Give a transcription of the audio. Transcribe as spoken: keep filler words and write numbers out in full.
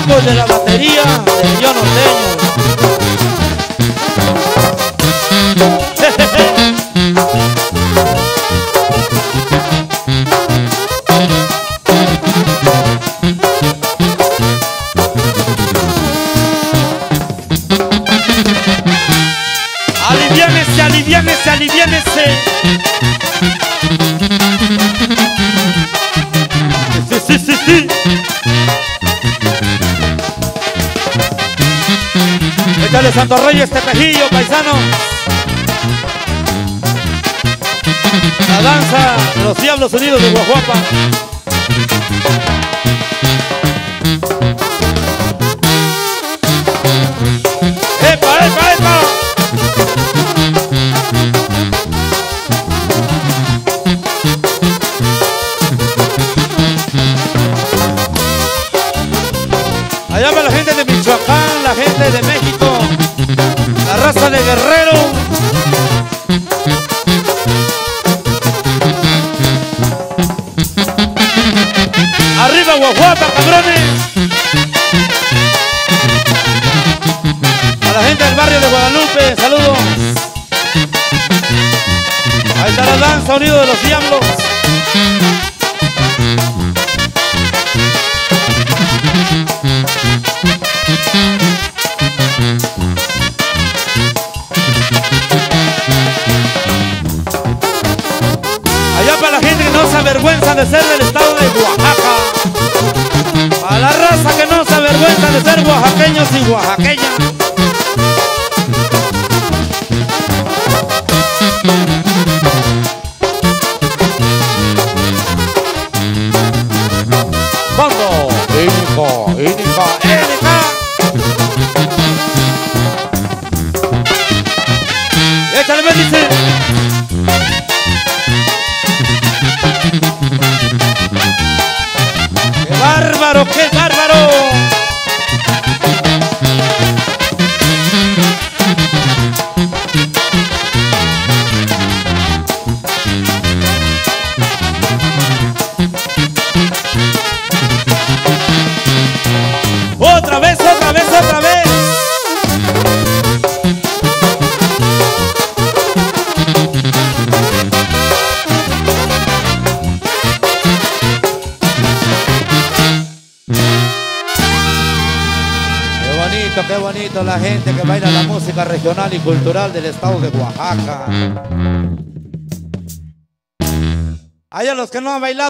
bongos de la batería de Yo Norteño. Aliviánese, aliviánese, aliviánese. Sí, sí, sí, sí. Échale Santo Reyes Tepejillo, paisano. La danza de los Diablos Unidos de Guajuapa. ¡Epa, epa, epa! Allá va la gente de Michoacán, la gente de México, la raza de Guerrero. ¡Arriba Guajuapa, cabrones! A la gente del barrio de Guadalupe, saludos. Ahí está la danza, Unido de los Diablos. Allá para la gente que no se avergüenza de ser del estado de Oaxaca. A la raza que no se avergüenza de ser oaxaqueños y oaxaqueñas. Bando, Ínica, Ínica, Ínica. Échale, me dice. ¡Qué bárbaro, qué bárbaro! ¡Otra vez, otra vez, otra vez! Qué bonito la gente que baila la música regional y cultural del estado de Oaxaca. Hay a los que no han bailado.